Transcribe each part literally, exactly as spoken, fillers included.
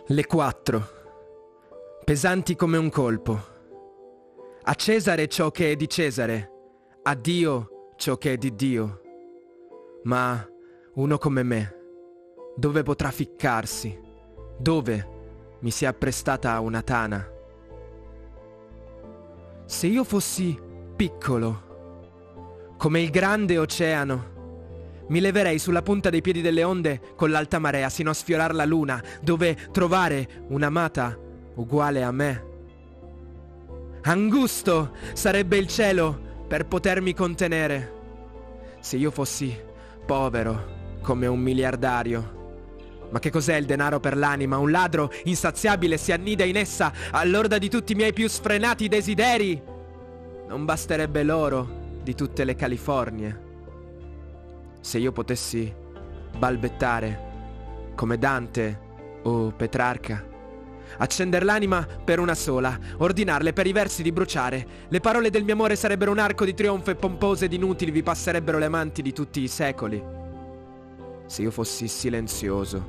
Le quattro, pesanti come un colpo. A Cesare ciò che è di Cesare, a Dio ciò che è di Dio. Ma uno come me, dove potrà ficcarsi? Dove mi si è apprestata una tana? Se io fossi piccolo, come il grande oceano, mi leverei sulla punta dei piedi delle onde con l'alta marea sino a sfiorar la luna, dove trovare un'amata uguale a me. Angusto sarebbe il cielo per potermi contenere. Se io fossi povero come un miliardario. Ma che cos'è il denaro per l'anima? Un ladro insaziabile si annida in essa all'orda di tutti i miei più sfrenati desideri. Non basterebbe l'oro di tutte le Californie. Se io potessi balbettare come Dante o Petrarca, accender l'anima per una sola, ordinarle per i versi di bruciare, le parole del mio amore sarebbero un arco di trionfo e pompose ed inutili vi passerebbero le amanti di tutti i secoli. Se io fossi silenzioso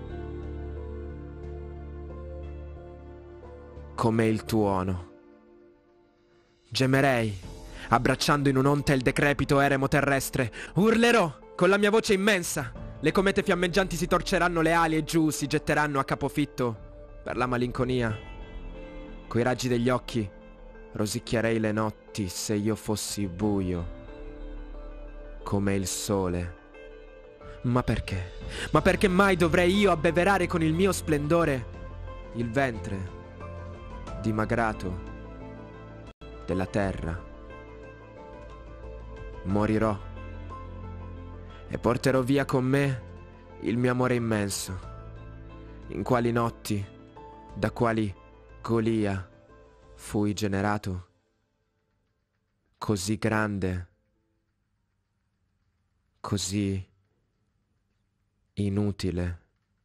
come il tuono, gemerei abbracciando in un'onta il decrepito eremo terrestre, urlerò con la mia voce immensa, le comete fiammeggianti si torceranno le ali e giù si getteranno a capofitto per la malinconia. Coi raggi degli occhi rosicchierei le notti se io fossi buio come il sole. Ma perché? Ma perché mai dovrei io abbeverare con il mio splendore il ventre dimagrato della terra? Morirò e porterò via con me il mio amore immenso. In quali notti, da quali golia fui generato? Così grande, così inutile.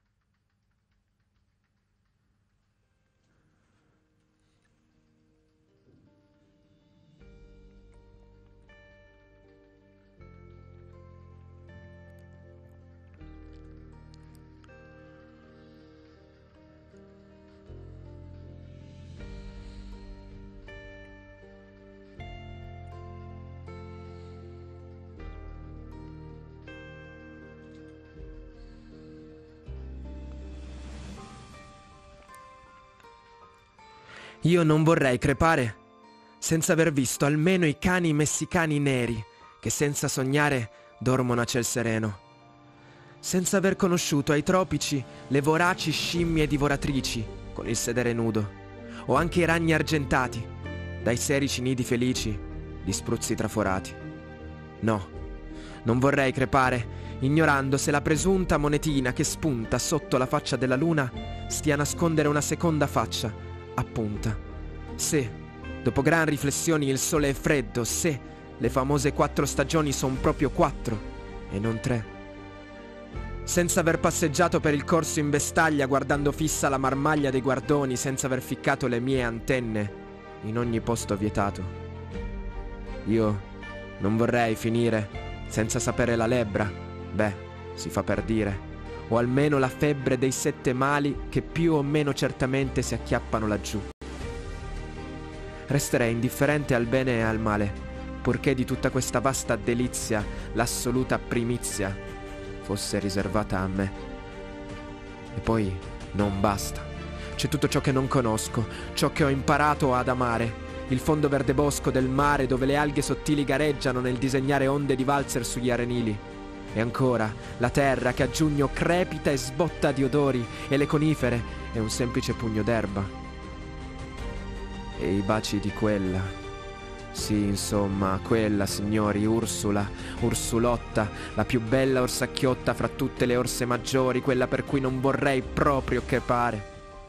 Io non vorrei crepare senza aver visto almeno i cani messicani neri che senza sognare dormono a ciel sereno, senza aver conosciuto ai tropici le voraci scimmie divoratrici con il sedere nudo, o anche i ragni argentati dai serici nidi felici di spruzzi traforati. No, non vorrei crepare ignorando se la presunta monetina che spunta sotto la faccia della luna stia a nascondere una seconda faccia appunta, se dopo gran riflessioni il sole è freddo, se le famose quattro stagioni son proprio quattro e non tre, senza aver passeggiato per il corso in vestaglia guardando fissa la marmaglia dei guardoni, senza aver ficcato le mie antenne in ogni posto vietato. Io non vorrei finire senza sapere la lebbra, beh, si fa per dire, o almeno la febbre dei sette mali che più o meno certamente si acchiappano laggiù. Resterei indifferente al bene e al male, purché di tutta questa vasta delizia l'assoluta primizia fosse riservata a me. E poi non basta. C'è tutto ciò che non conosco, ciò che ho imparato ad amare, il fondo verde bosco del mare dove le alghe sottili gareggiano nel disegnare onde di valzer sugli arenili. E ancora la terra che a giugno crepita e sbotta di odori, e le conifere è un semplice pugno d'erba. E i baci di quella, sì, insomma, quella, signori, Ursula, Ursulotta, la più bella orsacchiotta fra tutte le orse maggiori, quella per cui non vorrei proprio crepare.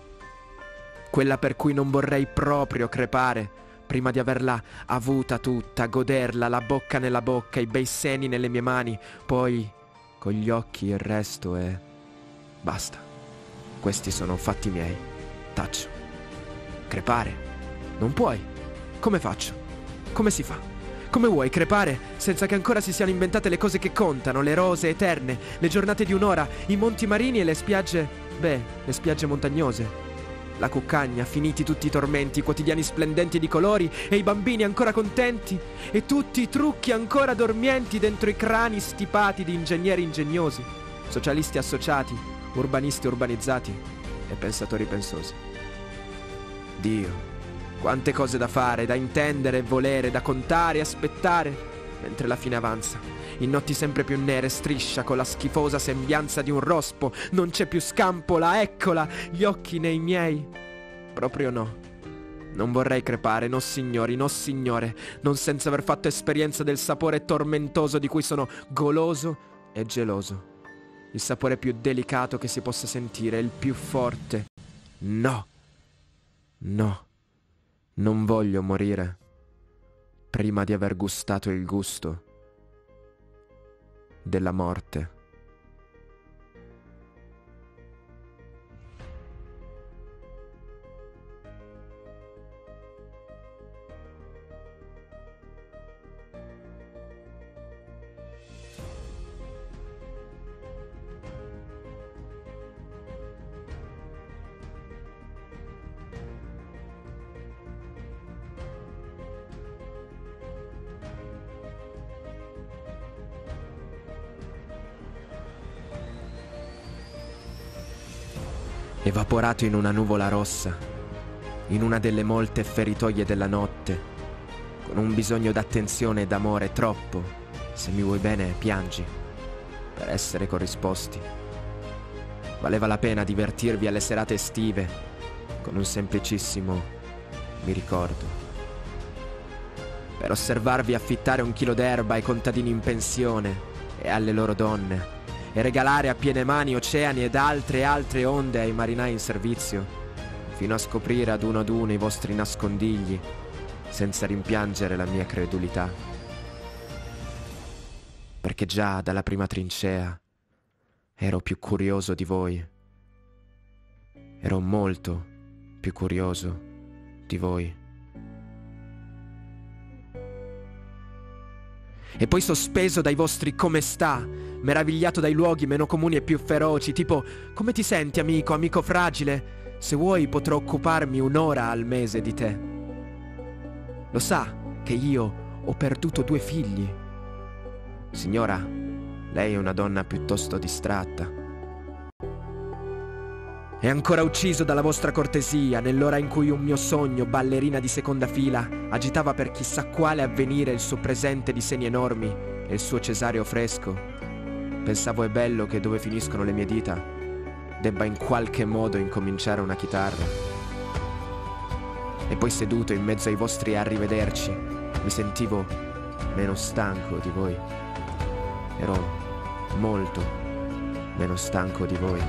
Quella per cui non vorrei proprio crepare, prima di averla avuta tutta, goderla, la bocca nella bocca, i bei seni nelle mie mani, poi con gli occhi il resto e basta. Questi sono fatti miei. Taccio. Crepare? Non puoi. Come faccio? Come si fa? Come vuoi crepare senza che ancora si siano inventate le cose che contano, le rose eterne, le giornate di un'ora, i monti marini e le spiagge, beh, le spiagge montagnose? la cuccagna, finiti tutti i tormenti, i quotidiani splendenti di colori e i bambini ancora contenti e tutti i trucchi ancora dormienti dentro i crani stipati di ingegneri ingegnosi, socialisti associati, urbanisti urbanizzati e pensatori pensosi. Dio, quante cose da fare, da intendere e volere, da contare e aspettare, mentre la fine avanza, in notti sempre più nere, striscia con la schifosa sembianza di un rospo, non c'è più scampola, eccola, gli occhi nei miei. Proprio no. Non vorrei crepare, no signori, no signore, non senza aver fatto esperienza del sapore tormentoso di cui sono goloso e geloso. Il sapore più delicato che si possa sentire, il più forte. No. No. Non voglio morire prima di aver gustato il gusto della morte. Evaporato in una nuvola rossa, in una delle molte feritoie della notte, con un bisogno d'attenzione e d'amore troppo, se mi vuoi bene piangi, per essere corrisposti. Valeva la pena divertirvi alle serate estive, con un semplicissimo mi ricordo. Per osservarvi affittare un chilo d'erba ai contadini in pensione e alle loro donne, e regalare a piene mani oceani ed altre e altre onde ai marinai in servizio, fino a scoprire ad uno ad uno i vostri nascondigli, senza rimpiangere la mia credulità. Perché già dalla prima trincea ero più curioso di voi. Ero molto più curioso di voi. E poi sospeso dai vostri come sta, meravigliato dai luoghi meno comuni e più feroci, tipo come ti senti amico, amico fragile? Se vuoi potrò occuparmi un'ora al mese di te. Lo sa che io ho perduto due figli. Signora, lei è una donna piuttosto distratta. È ancora ucciso dalla vostra cortesia nell'ora in cui un mio sogno, ballerina di seconda fila, agitava per chissà quale avvenire il suo presente di seni enormi e il suo cesareo fresco. Pensavo è bello che dove finiscono le mie dita debba in qualche modo incominciare una chitarra. E poi seduto in mezzo ai vostri arrivederci mi sentivo meno stanco di voi. Ero molto meno stanco di voi.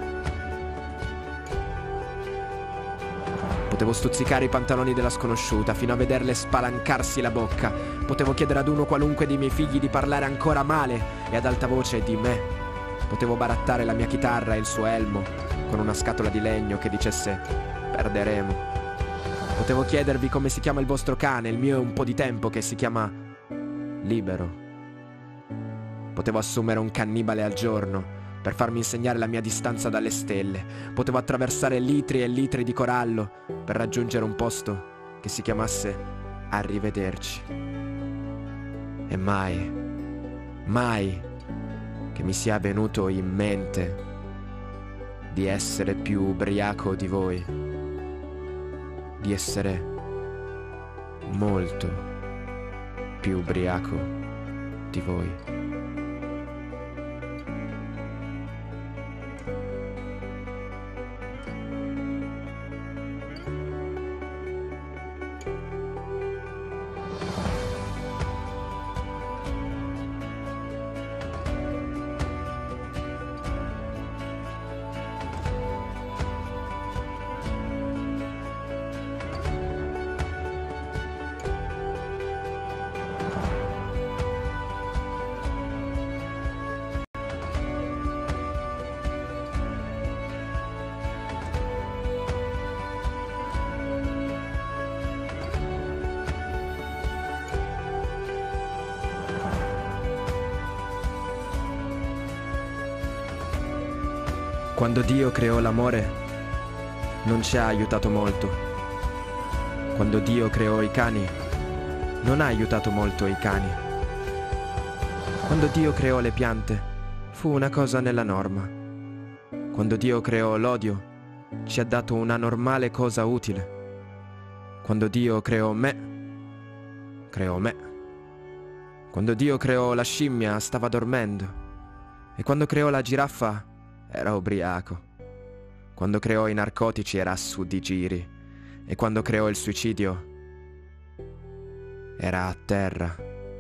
Potevo stuzzicare i pantaloni della sconosciuta fino a vederle spalancarsi la bocca. Potevo chiedere ad uno qualunque dei miei figli di parlare ancora male e ad alta voce di me. Potevo barattare la mia chitarra e il suo elmo con una scatola di legno che dicesse perderemo. Potevo chiedervi come si chiama il vostro cane, il mio è un po' di tempo che si chiama Libero. Potevo assumere un cannibale al giorno per farmi insegnare la mia distanza dalle stelle. Potevo attraversare litri e litri di corallo per raggiungere un posto che si chiamasse Arrivederci. E mai, mai che mi sia venuto in mente di essere più ubriaco di voi, di essere molto più ubriaco di voi. Quando Dio creò l'amore, non ci ha aiutato molto. Quando Dio creò i cani, non ha aiutato molto i cani. Quando Dio creò le piante, fu una cosa nella norma. Quando Dio creò l'odio, ci ha dato una normale cosa utile. Quando Dio creò me, creò me. Quando Dio creò la scimmia, stava dormendo. E quando creò la giraffa, era ubriaco. Quando creò i narcotici, era su di giri. E quando creò il suicidio, era a terra.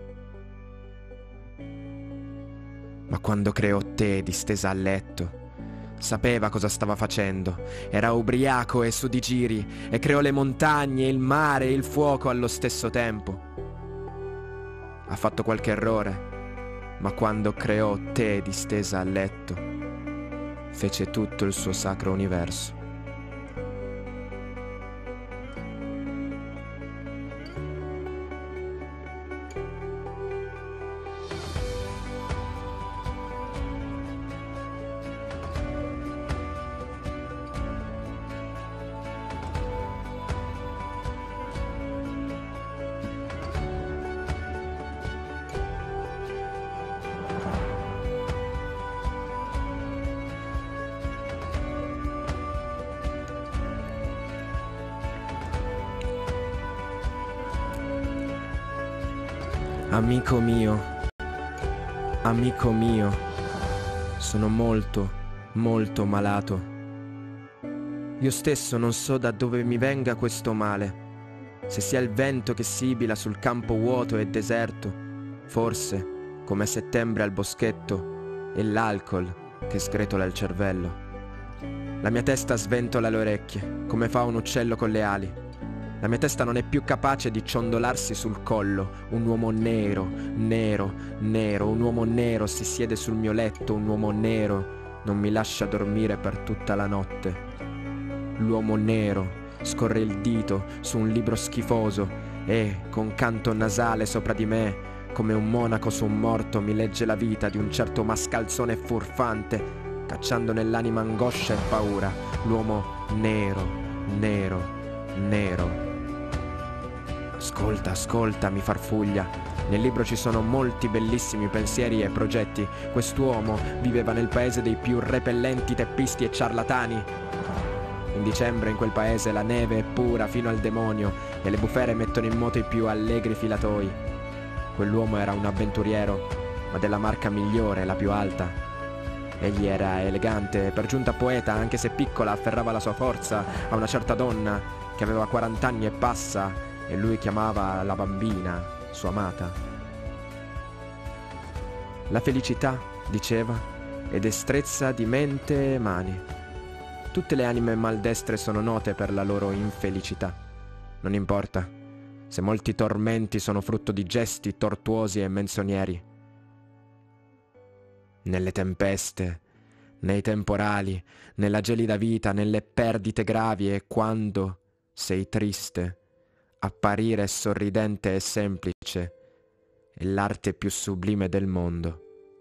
Ma quando creò te distesa a letto, sapeva cosa stava facendo. Era ubriaco e su di giri, e creò le montagne, il mare e il fuoco allo stesso tempo. Ha fatto qualche errore, ma quando creò te distesa a letto, fece tutto il suo sacro universo. Amico mio, amico mio, sono molto, molto malato. Io stesso non so da dove mi venga questo male, se sia il vento che sibila sul campo vuoto e deserto, forse, come a settembre al boschetto, e l'alcol che sgretola il cervello. La mia testa sventola le orecchie, come fa un uccello con le ali. La mia testa non è più capace di ciondolarsi sul collo. Un uomo nero, nero, nero, un uomo nero si siede sul mio letto, un uomo nero non mi lascia dormire per tutta la notte. L'uomo nero scorre il dito su un libro schifoso e, con canto nasale sopra di me, come un monaco su un morto, mi legge la vita di un certo mascalzone furfante, cacciando nell'anima angoscia e paura. L'uomo nero, nero, nero. Ascolta, ascolta, mi farfuglia. Nel libro ci sono molti bellissimi pensieri e progetti. Quest'uomo viveva nel paese dei più repellenti teppisti e ciarlatani. In dicembre in quel paese la neve è pura fino al demonio e le bufere mettono in moto i più allegri filatoi. Quell'uomo era un avventuriero, ma della marca migliore, la più alta. Egli era elegante e per giunta poeta, anche se piccola afferrava la sua forza a una certa donna che aveva quarant'anni e passa, e lui chiamava la bambina sua amata. La felicità, diceva, è destrezza di mente e mani. Tutte le anime maldestre sono note per la loro infelicità. Non importa se molti tormenti sono frutto di gesti tortuosi e menzogneri. Nelle tempeste, nei temporali, nella gelida vita, nelle perdite gravi e quando sei triste, apparire sorridente e semplice è l'arte più sublime del mondo.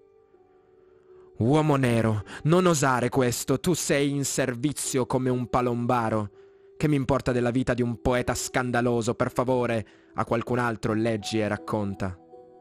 Uomo nero, non osare questo, tu sei in servizio come un palombaro. Che mi importa della vita di un poeta scandaloso? Per favore, a qualcun altro leggi e racconta.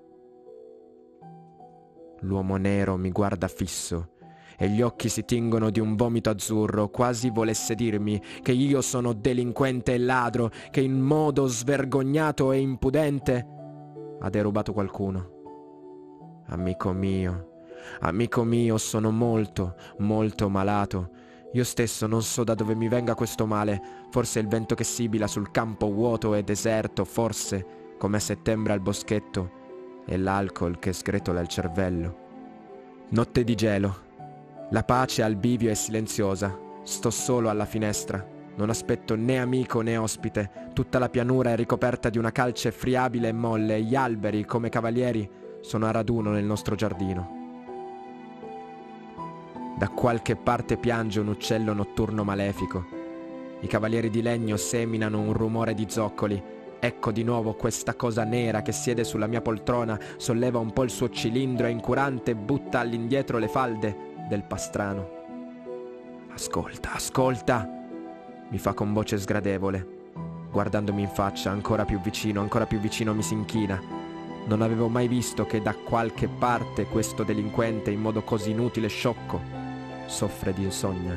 L'uomo nero mi guarda fisso e gli occhi si tingono di un vomito azzurro, quasi volesse dirmi che io sono delinquente e ladro, che in modo svergognato e impudente ha derubato qualcuno. Amico mio, amico mio, sono molto, molto malato. Io stesso non so da dove mi venga questo male, forse il vento che sibila sul campo vuoto e deserto, forse, come a settembre al boschetto, è l'alcol che sgretola il cervello. Notte di gelo. La pace al bivio è silenziosa. Sto solo alla finestra. Non aspetto né amico né ospite. Tutta la pianura è ricoperta di una calce friabile e molle. Gli alberi, come cavalieri, sono a raduno nel nostro giardino. Da qualche parte piange un uccello notturno malefico. I cavalieri di legno seminano un rumore di zoccoli. Ecco di nuovo questa cosa nera che siede sulla mia poltrona, solleva un po' il suo cilindro e incurante butta all'indietro le falde del pastrano. Ascolta, ascolta. mi fa con voce sgradevole. Guardandomi in faccia, ancora più vicino, ancora più vicino mi si inchina. Non avevo mai visto che da qualche parte questo delinquente, in modo così inutile e sciocco, soffre di insonnia.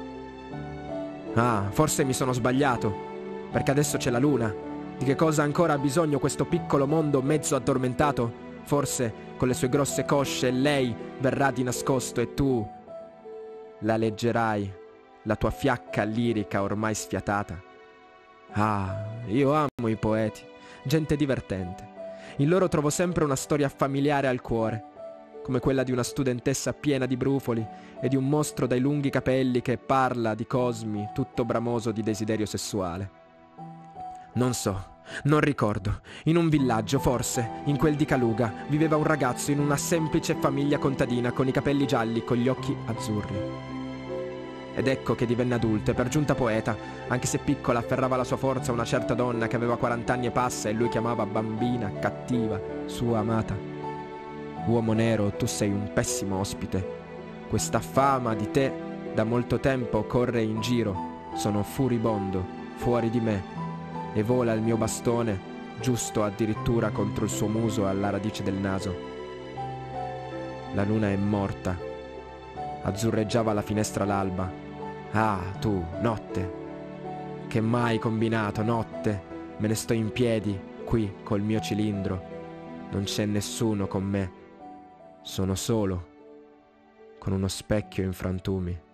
Ah, forse mi sono sbagliato, perché adesso c'è la luna. Di che cosa ancora ha bisogno questo piccolo mondo mezzo addormentato? Forse, con le sue grosse cosce, lei verrà di nascosto e tu la leggerai, la tua fiacca lirica ormai sfiatata. Ah, io amo i poeti, gente divertente. In loro trovo sempre una storia familiare al cuore, come quella di una studentessa piena di brufoli e di un mostro dai lunghi capelli che parla di cosmi, tutto bramoso di desiderio sessuale. Non so, non ricordo. In un villaggio, forse, in quel di Caluga, viveva un ragazzo in una semplice famiglia contadina con i capelli gialli, con gli occhi azzurri. Ed ecco che divenne adulto e per giunta poeta, anche se piccola afferrava la sua forza una certa donna che aveva quarant'anni e passa e lui chiamava bambina, cattiva, sua amata. Uomo nero, tu sei un pessimo ospite. Questa fama di te da molto tempo corre in giro. Sono furibondo, fuori di me, e vola il mio bastone, giusto addirittura contro il suo muso alla radice del naso. La luna è morta. Azzurreggiava alla finestra l'alba. Ah, tu, notte. Che mai combinato, notte. Me ne sto in piedi, qui, col mio cilindro. Non c'è nessuno con me. Sono solo, con uno specchio in frantumi.